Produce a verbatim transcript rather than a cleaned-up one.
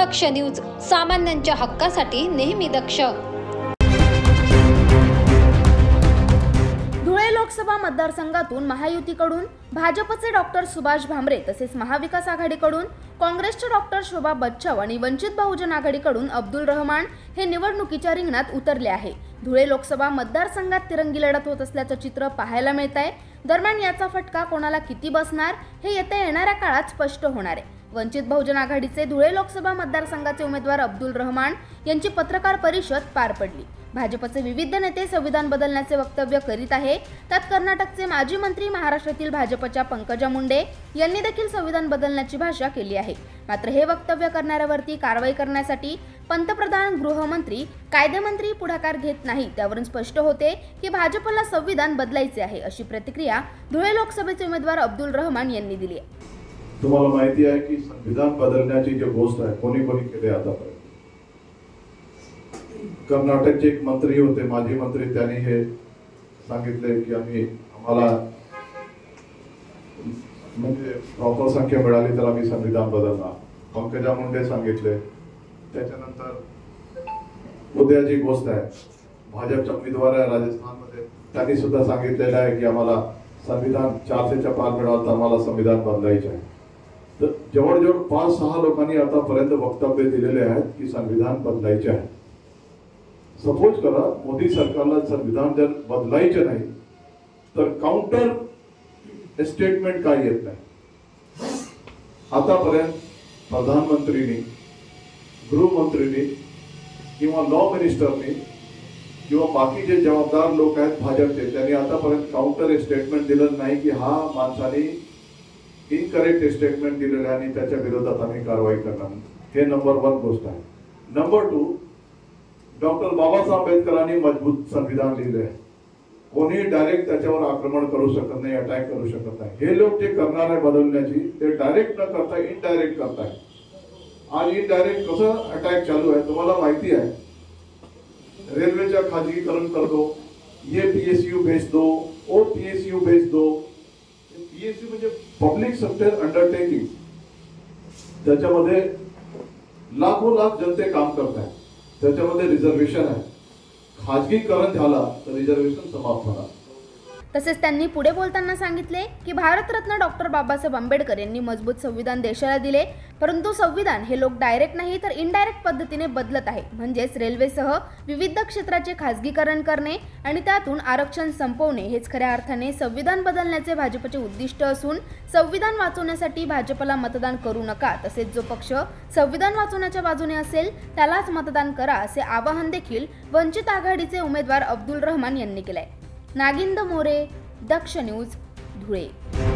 दक्ष news, सामान्यांच्या हक्कासाठी नेहमी दक्ष। धुळे लोकसभा मतदारसंघातून महायुतीकडून भाजपचे डॉक्टर सुभाष भामरे तसेच महाविकास आघाडीकडून काँग्रेसचे डॉक्टर शोभा बच्छाव आणि वंचित बहुजन आघाडीकडून अब्दुल रहमान हे निवडणुकीच्या रिंगणात उतरले आहे। धुळे लोकसभा मतदारसंघात तिरंगी लढत होत असल्याचं चित्र पाहायला मिळत आहे। दरम्यान याचा फटका कोणाला किती बसणार हे येत्या येणाऱ्या काळात स्पष्ट होणार आहे। वंचित बहुजन आघाडीचे धुळे लोकसभा मतदारसंघाचे उमेदवार अब्दुल रहमान यांची पत्रकार परिषद पार पडली। भाजपचे विविध नेते संविधान बदलण्याचे वक्तव्य करीत आहे। त्यात कर्नाटकचे माजी मंत्री, महाराष्ट्रातील भाजपच्या पंकजा मुंडे यांनी देखील संविधान बदलण्याची भाषा केली आहे। मात्र हे वक्तव्य करणाऱ्यावरती कारवाई करण्यासाठी पंतप्रधान, गृहमंत्री, कायदेमंत्री पुढाकार घेत नाही। त्यावरून स्पष्ट होते की भाजपला संविधान बदलायचे आहे, अशी प्रतिक्रिया धुळे लोकसभेचे उमेदवार अब्दुल रहमान यांनी दिली आहे। तुम्हाला माहिती आहे की संविधान बदलण्याची जी गोष्ट आहे कोणी कोणी केले आतापर्यंत। कर्नाटकचे एक मंत्री होते, माजी मंत्री, त्यांनी हे सांगितले की आम्ही आम्हाला म्हणजे प्रॉपर संख्या मिळाली तर आम्ही संविधान बदलणार। पंकजा मुंडे सांगितले। त्याच्यानंतर उद्याची गोष्ट आहे, भाजपच्या उमेदवार आहे राजस्थानमध्ये, त्यांनी सुद्धा सांगितलेलं आहे की आम्हाला संविधान चारशेच्या पार मिळालं तर आम्हाला संविधान बदलायचे आहे। तर जवळजवळ पाच सहा लोकांनी आतापर्यंत वक्तव्य दिलेले आहेत की संविधान बदलायचे आहे। सपोज करा मोदी सरकारला संविधान जर बदलायचे नाही तर काउंटर स्टेटमेंट काय येत नाही। आतापर्यंत प्रधानमंत्रीनी, गृहमंत्रीनी किंवा लॉ मिनिस्टरनी किंवा बाकी जे जबाबदार लोक आहेत भाजपचे, त्यांनी आतापर्यंत काउंटर स्टेटमेंट दिलं नाही की हा माणसाने इनकरेक्ट स्टेटमेंट दिलेलं आहे आणि त्याच्या विरोधात आम्ही कारवाई करणार। हे नंबर वन गोष्ट आहे। नंबर टू, डॉक्टर बाबासाहेब आंबेडकरांनी मजबूत संविधान लिहिले आहे। कोणी डायरेक्ट त्याच्यावर आक्रमण करू शकत नाही, अटॅक करू शकत नाही। हे लोक जे करणार आहे बदलण्याची, ते डायरेक्ट न करता इनडायरेक्ट करताय। आज इनडायरेक्ट कसं अटॅक चालू आहे तुम्हाला माहिती आहे। रेल्वेचा खाजगीकरण कर दो, ये पीएसयू भेज दो, ओ पीएसयू भेज दो। पीएसयू म्हणजे पब्लिक सेक्टर अंडरटेकिंग, त्याच्यामध्ये लाखो लाख जनते काम करत आहेत, त्याच्यामध्ये रिझर्वेशन आहे। खाजगीकरण झाला तर रिझर्वेशन समाप्त होणार। तसेच त्यांनी पुढे बोलताना सांगितले की भारतरत्न डॉक्टर बाबासाहेब आंबेडकर यांनी मजबूत संविधान देशाला दिले, परंतु संविधान हे लोक डायरेक्ट नाही तर इनडायरेक्ट पद्धतीने बदलत आहे। म्हणजेच रेल्वेसह विविध क्षेत्राचे खाजगीकरण करणे आणि त्यातून आरक्षण संपवणे हेच खऱ्या अर्थाने संविधान बदलण्याचे भाजपचे उद्दिष्ट असून संविधान वाचवण्यासाठी भाजपला मतदान करू नका, तसेच जो पक्ष संविधान वाचवण्याच्या बाजूने असेल त्यालाच मतदान करा, असे आवाहन देखील वंचित आघाडीचे उमेदवार अब्दुल रहमान यांनी केले आहे। नागिंद मोरे, दक्ष न्यूज, धुळे।